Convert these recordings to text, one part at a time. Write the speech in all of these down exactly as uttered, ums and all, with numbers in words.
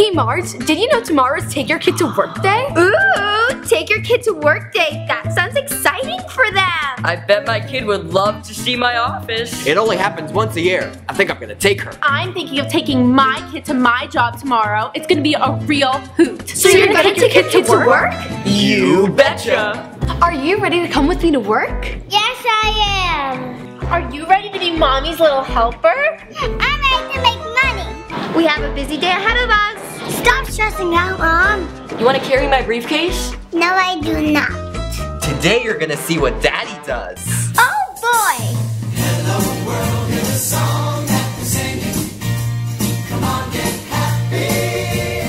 Hey Marge, did you know tomorrow's Take Your Kid to Work Day? Ooh, Take Your Kid to Work Day. That sounds exciting for them. I bet my kid would love to see my office. It only happens once a year. I think I'm gonna take her. I'm thinking of taking my kid to my job tomorrow. It's gonna be a real hoot. So, so you're, you're gonna, gonna take your kid, kid to work? work? You betcha. Are you ready to come with me to work? Yes, I am. Are you ready to be Mommy's little helper? I'm ready to make money. We have a busy day ahead of us. Stop stressing out, Mom. You want to carry my briefcase? No, I do not. Today you're gonna see what Daddy does. Oh boy! Hello world, here's a song that we're singing. Come on, get happy.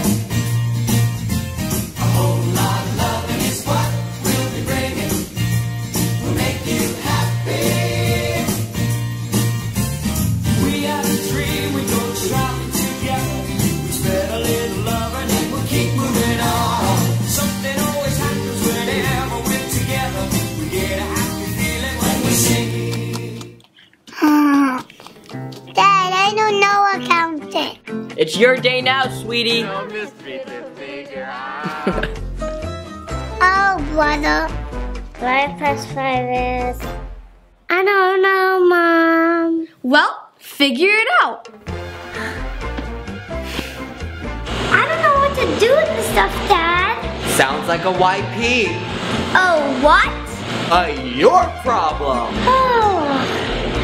A whole lot of loving is what we'll be bringing. We'll make you happy. We have a dream, we go shopping together. We spread a little love and it will keep moving on. Something always happens whenever we're together. We get a happy feeling when we sing. Dad, I don't know accounting. It's your day now, sweetie. Oh, brother. Five plus five is... I don't know, Mom. Well, figure it out. I don't know what to do with this stuff, Dad. Sounds like a Y P. Oh, what? A your problem. Oh.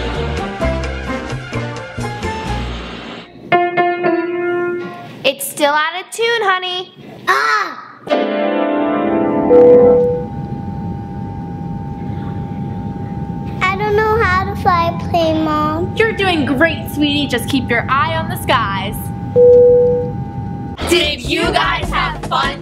It's still out of tune, honey. Ah. I don't know how to fly a plane, Mom. You're doing great, sweetie. Just keep your eye on the skies. Did you guys have fun